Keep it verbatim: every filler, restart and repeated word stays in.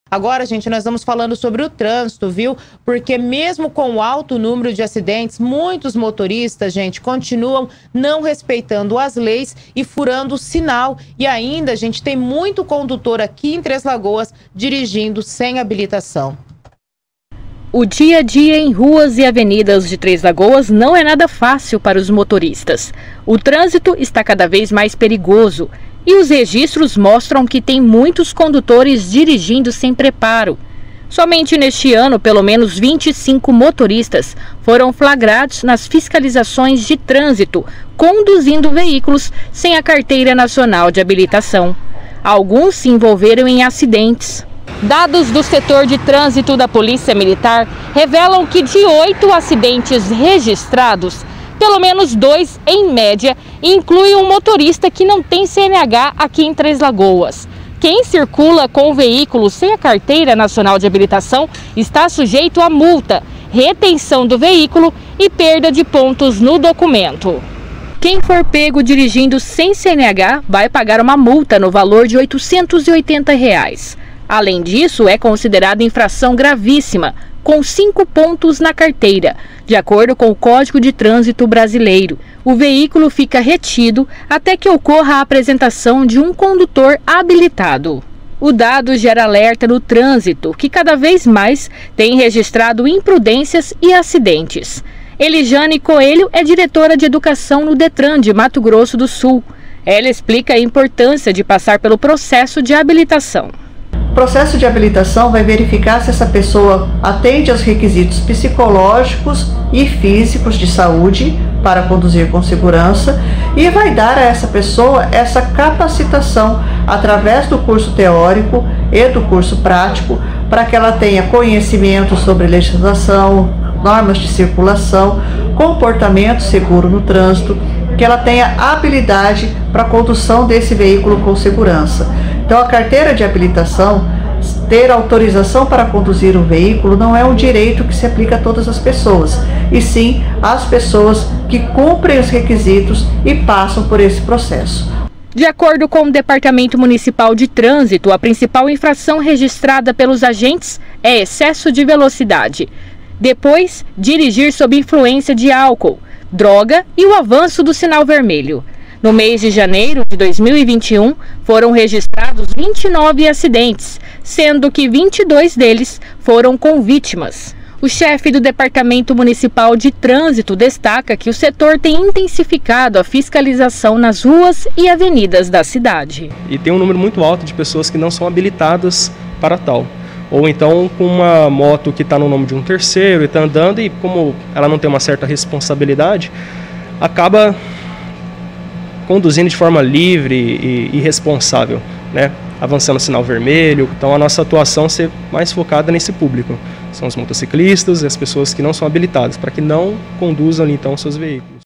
Agora, gente, nós estamos falando sobre o trânsito, viu? Porque mesmo com o alto número de acidentes, muitos motoristas, gente, continuam não respeitando as leis e furando o sinal. E ainda, gente, tem muito condutor aqui em Três Lagoas dirigindo sem habilitação. O dia a dia em ruas e avenidas de Três Lagoas não é nada fácil para os motoristas. O trânsito está cada vez mais perigoso. E os registros mostram que tem muitos condutores dirigindo sem preparo. Somente neste ano, pelo menos vinte e cinco motoristas foram flagrados nas fiscalizações de trânsito, conduzindo veículos sem a Carteira Nacional de Habilitação. Alguns se envolveram em acidentes. Dados do setor de trânsito da Polícia Militar revelam que de oito acidentes registrados, pelo menos dois, em média, incluem um motorista que não tem C N H aqui em Três Lagoas. Quem circula com o veículo sem a Carteira Nacional de Habilitação está sujeito a multa, retenção do veículo e perda de pontos no documento. Quem for pego dirigindo sem C N H vai pagar uma multa no valor de oitocentos e oitenta reais. Além disso, é considerada infração gravíssima, com cinco pontos na carteira, de acordo com o Código de Trânsito Brasileiro. O veículo fica retido até que ocorra a apresentação de um condutor habilitado. O dado gera alerta no trânsito, que cada vez mais tem registrado imprudências e acidentes. Elijane Coelho é diretora de Educação no Detran de Mato Grosso do Sul. Ela explica a importância de passar pelo processo de habilitação. O processo de habilitação vai verificar se essa pessoa atende aos requisitos psicológicos e físicos de saúde para conduzir com segurança e vai dar a essa pessoa essa capacitação através do curso teórico e do curso prático para que ela tenha conhecimento sobre legislação, normas de circulação, comportamento seguro no trânsito, que ela tenha habilidade para a condução desse veículo com segurança. Então, a carteira de habilitação, ter autorização para conduzir um veículo, não é um direito que se aplica a todas as pessoas, e sim às pessoas que cumprem os requisitos e passam por esse processo. De acordo com o Departamento Municipal de Trânsito, a principal infração registrada pelos agentes é excesso de velocidade. Depois, dirigir sob influência de álcool, droga e o avanço do sinal vermelho. No mês de janeiro de dois mil e vinte e um, foram registrados vinte e nove acidentes, sendo que vinte e dois deles foram com vítimas. O chefe do Departamento Municipal de Trânsito destaca que o setor tem intensificado a fiscalização nas ruas e avenidas da cidade. E tem um número muito alto de pessoas que não são habilitadas para tal. Ou então com uma moto que está no nome de um terceiro e está andando e como ela não tem uma certa responsabilidade, acaba conduzindo de forma livre e irresponsável, né? Avançando o sinal vermelho. Então a nossa atuação ser mais focada nesse público. São os motociclistas e as pessoas que não são habilitadas, para que não conduzam então seus veículos.